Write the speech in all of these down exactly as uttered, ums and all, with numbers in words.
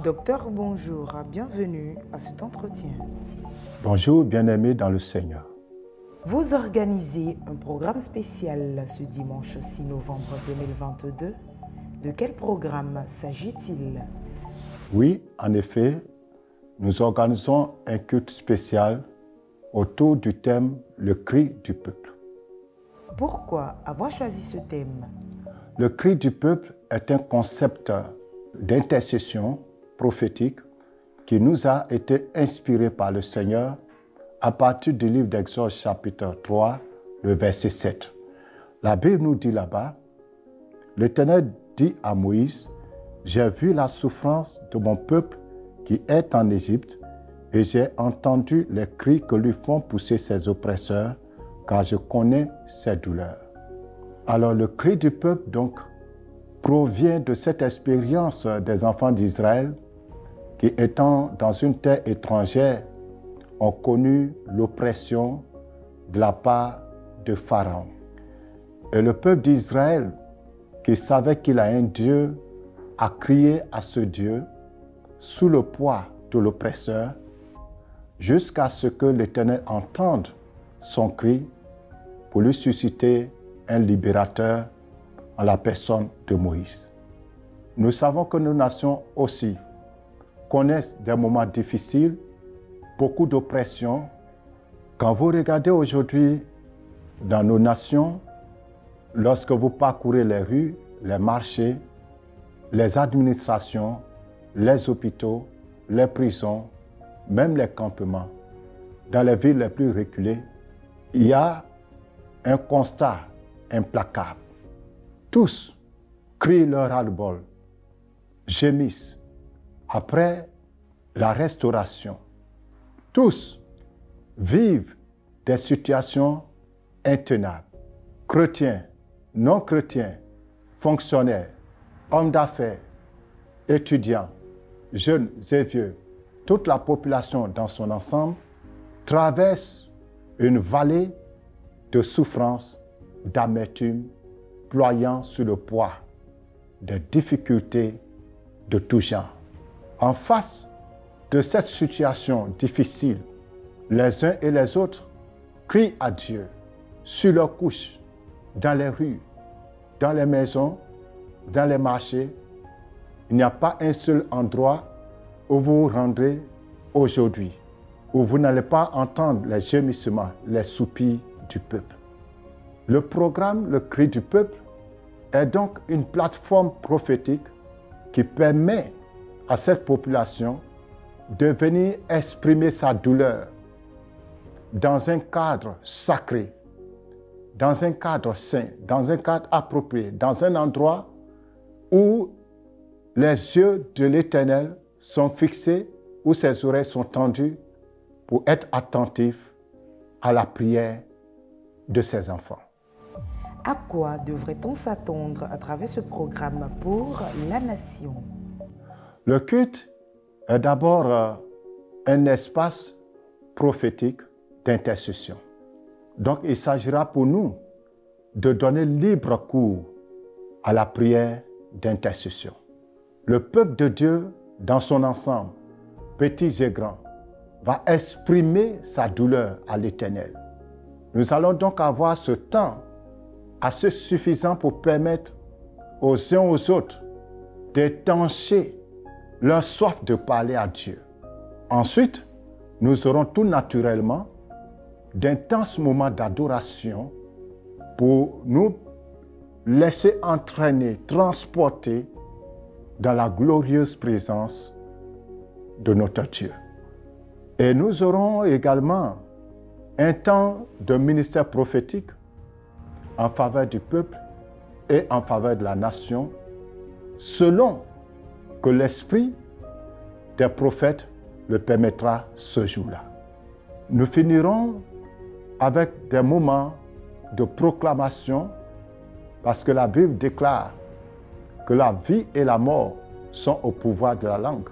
Docteur, bonjour, bienvenue à cet entretien. Bonjour, bien-aimés dans le Seigneur. Vous organisez un programme spécial ce dimanche six novembre deux mille vingt-deux. De quel programme s'agit-il? Oui, en effet, nous organisons un culte spécial autour du thème « Le cri du peuple ». Pourquoi avoir choisi ce thème? Le cri du peuple est un concept d'intercession prophétique qui nous a été inspiré par le Seigneur à partir du livre d'Exode chapitre trois, le verset sept. La Bible nous dit là-bas, l'Éternel dit à Moïse, « J'ai vu la souffrance de mon peuple qui est en Égypte et j'ai entendu les cris que lui font pousser ses oppresseurs, car je connais ses douleurs. » Alors le cri du peuple donc provient de cette expérience des enfants d'Israël qui, étant dans une terre étrangère, ont connu l'oppression de la part de Pharaon. Et le peuple d'Israël, qui savait qu'il a un Dieu, a crié à ce Dieu sous le poids de l'oppresseur, jusqu'à ce que l'Éternel entende son cri pour lui susciter un libérateur en la personne de Moïse. Nous savons que nos nations aussi connaissent des moments difficiles, beaucoup d'oppression. Quand vous regardez aujourd'hui dans nos nations, lorsque vous parcourez les rues, les marchés, les administrations, les hôpitaux, les prisons, même les campements, dans les villes les plus reculées, il y a un constat implacable. Tous crient leur ras-le-bol, gémissent après la restauration. Tous vivent des situations intenables. Chrétiens, non-chrétiens, fonctionnaires, hommes d'affaires, étudiants, jeunes et vieux, toute la population dans son ensemble traverse une vallée de souffrance, d'amertume, ployant sous le poids de difficultés de tout genre. En face de cette situation difficile, les uns et les autres crient à Dieu sur leurs couches, dans les rues, dans les maisons, dans les marchés. Il n'y a pas un seul endroit où vous vous rendrez aujourd'hui, où vous n'allez pas entendre les gémissements, les soupirs du peuple. Le programme Le Cri du Peuple est donc une plateforme prophétique qui permet à cette population de venir exprimer sa douleur dans un cadre sacré, dans un cadre saint, dans un cadre approprié, dans un endroit où les yeux de l'Éternel sont fixés, où ses oreilles sont tendues pour être attentifs à la prière de ses enfants. À quoi devrait-on s'attendre à travers ce programme pour la nation? Le culte est d'abord euh, un espace prophétique d'intercession. Donc il s'agira pour nous de donner libre cours à la prière d'intercession. Le peuple de Dieu dans son ensemble, petits et grands, va exprimer sa douleur à l'Éternel. Nous allons donc avoir ce temps assez suffisant pour permettre aux uns aux autres d'étancher leur soif de parler à Dieu. Ensuite, nous aurons tout naturellement d'intenses moments d'adoration pour nous laisser entraîner, transporter dans la glorieuse présence de notre Dieu. Et nous aurons également un temps de ministère prophétique en faveur du peuple et en faveur de la nation, selon que l'esprit des prophètes le permettra ce jour-là. Nous finirons avec des moments de proclamation, parce que la Bible déclare que la vie et la mort sont au pouvoir de la langue.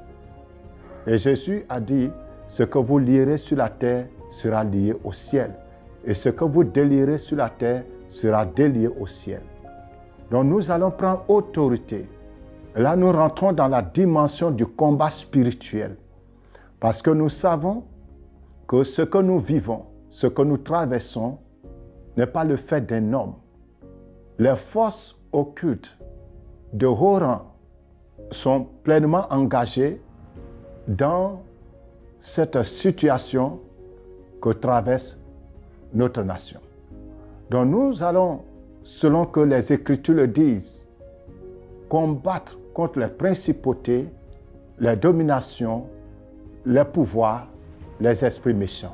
Et Jésus a dit, ce que vous lierez sur la terre sera lié au ciel, et ce que vous délierez sur la terre sera délié au ciel. Donc nous allons prendre autorité Là, nous rentrons dans la dimension du combat spirituel. Parce que nous savons que ce que nous vivons, ce que nous traversons, n'est pas le fait d'un homme. Les forces occultes de haut rang sont pleinement engagées dans cette situation que traverse notre nation. Donc nous allons, selon que les Écritures le disent, combattre contre les principautés, les dominations, les pouvoirs, les esprits méchants.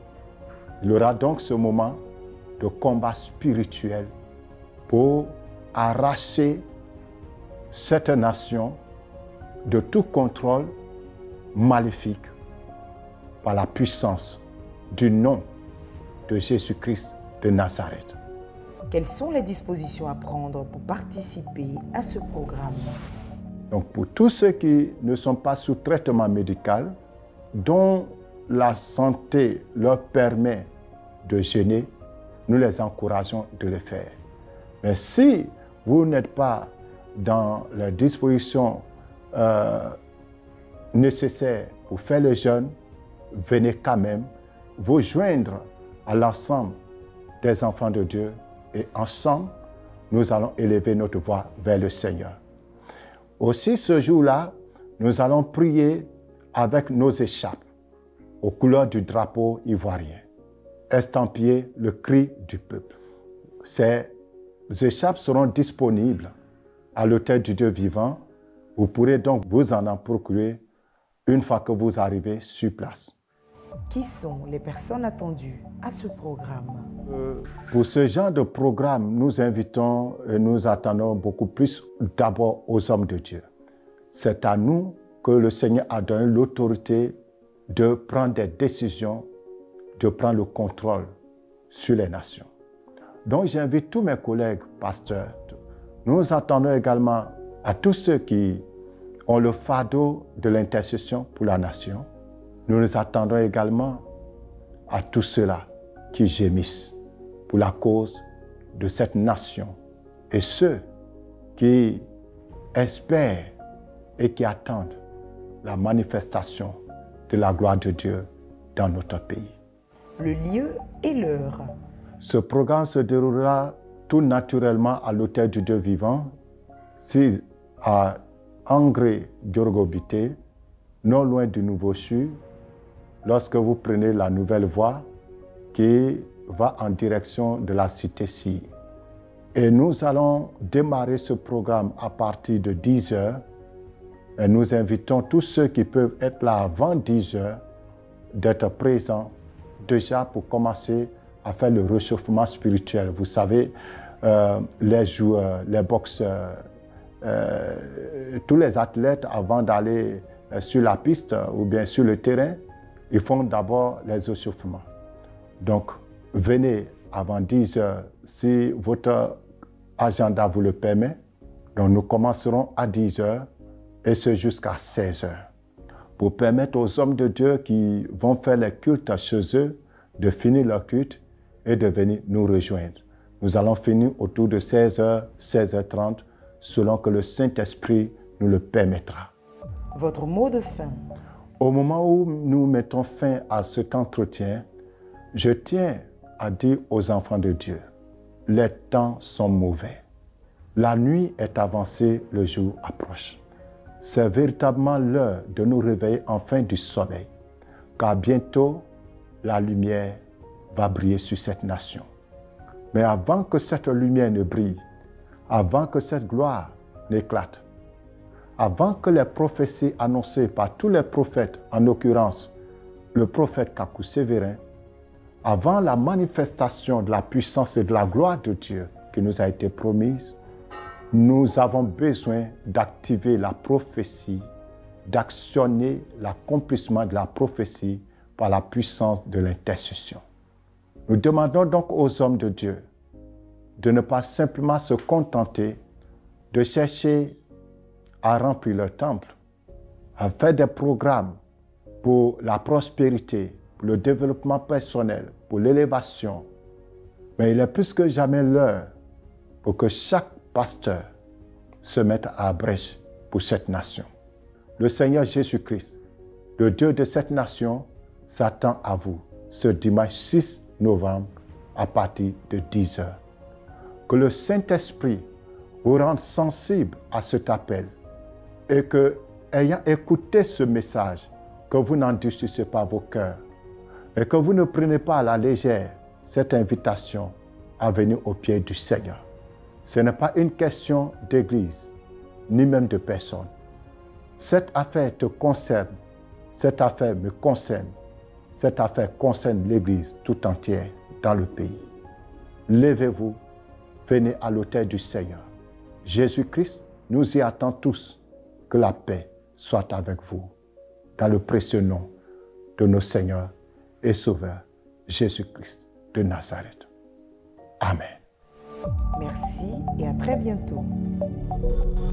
Il y aura donc ce moment de combat spirituel pour arracher cette nation de tout contrôle maléfique par la puissance du nom de Jésus-Christ de Nazareth. Quelles sont les dispositions à prendre pour participer à ce programme? Donc pour tous ceux qui ne sont pas sous traitement médical, dont la santé leur permet de jeûner, nous les encourageons de le faire. Mais si vous n'êtes pas dans les dispositions euh, nécessaires pour faire le jeûne, venez quand même vous joindre à l'ensemble des enfants de Dieu et ensemble, nous allons élever notre voix vers le Seigneur. Aussi, ce jour-là, nous allons prier avec nos écharpes aux couleurs du drapeau ivoirien, estampillé le cri du peuple. Ces écharpes seront disponibles à l'autel du Dieu vivant. Vous pourrez donc vous en en procurer une fois que vous arrivez sur place. Qui sont les personnes attendues à ce programme? Euh, pour ce genre de programme, nous invitons et nous attendons beaucoup plus d'abord aux hommes de Dieu. C'est à nous que le Seigneur a donné l'autorité de prendre des décisions, de prendre le contrôle sur les nations. Donc j'invite tous mes collègues pasteurs. Nous attendons également à tous ceux qui ont le fardeau de l'intercession pour la nation. Nous nous attendons également à tous ceux-là qui gémissent pour la cause de cette nation et ceux qui espèrent et qui attendent la manifestation de la gloire de Dieu dans notre pays. Le lieu et l'heure. Ce programme se déroulera tout naturellement à l'autel du Dieu vivant, c'est à Angré Diorgobité, non loin du Nouveau-Chu, lorsque vous prenez la nouvelle voie qui va en direction de la cité-ci. Et nous allons démarrer ce programme à partir de dix heures. Et nous invitons tous ceux qui peuvent être là avant dix heures d'être présents déjà pour commencer à faire le réchauffement spirituel. Vous savez, euh, les joueurs, les boxeurs, euh, tous les athlètes, avant d'aller euh, sur la piste ou bien sur le terrain, ils font d'abord les échauffements. Donc, venez avant dix heures si votre agenda vous le permet. Donc, nous commencerons à dix heures et ce jusqu'à seize heures pour permettre aux hommes de Dieu qui vont faire les cultes chez eux de finir leur culte et de venir nous rejoindre. Nous allons finir autour de seize heures, seize heures trente, selon que le Saint-Esprit nous le permettra. Votre mot de fin. Au moment où nous mettons fin à cet entretien, je tiens à dire aux enfants de Dieu, les temps sont mauvais. La nuit est avancée, le jour approche. C'est véritablement l'heure de nous réveiller enfin du sommeil, car bientôt la lumière va briller sur cette nation. Mais avant que cette lumière ne brille, avant que cette gloire n'éclate, avant que les prophéties annoncées par tous les prophètes, en l'occurrence le prophète Kakou Sévérin, avant la manifestation de la puissance et de la gloire de Dieu qui nous a été promise, nous avons besoin d'activer la prophétie, d'actionner l'accomplissement de la prophétie par la puissance de l'intercession. Nous demandons donc aux hommes de Dieu de ne pas simplement se contenter de chercher à remplir leur temple, à faire des programmes pour la prospérité, pour le développement personnel, pour l'élévation. Mais il est plus que jamais l'heure pour que chaque pasteur se mette à la brèche pour cette nation. Le Seigneur Jésus-Christ, le Dieu de cette nation, s'attend à vous ce dimanche six novembre à partir de dix heures. Que le Saint-Esprit vous rende sensible à cet appel et que, ayant écouté ce message, que vous n'endurcissez pas vos cœurs et que vous ne prenez pas à la légère cette invitation à venir au pied du Seigneur. Ce n'est pas une question d'église, ni même de personne. Cette affaire te concerne, cette affaire me concerne, cette affaire concerne l'église tout entière dans le pays. Levez-vous, venez à l'autel du Seigneur. Jésus-Christ nous y attend tous. Que la paix soit avec vous. Dans le précieux nom de notre Seigneur et Sauveur, Jésus-Christ de Nazareth. Amen. Merci et à très bientôt.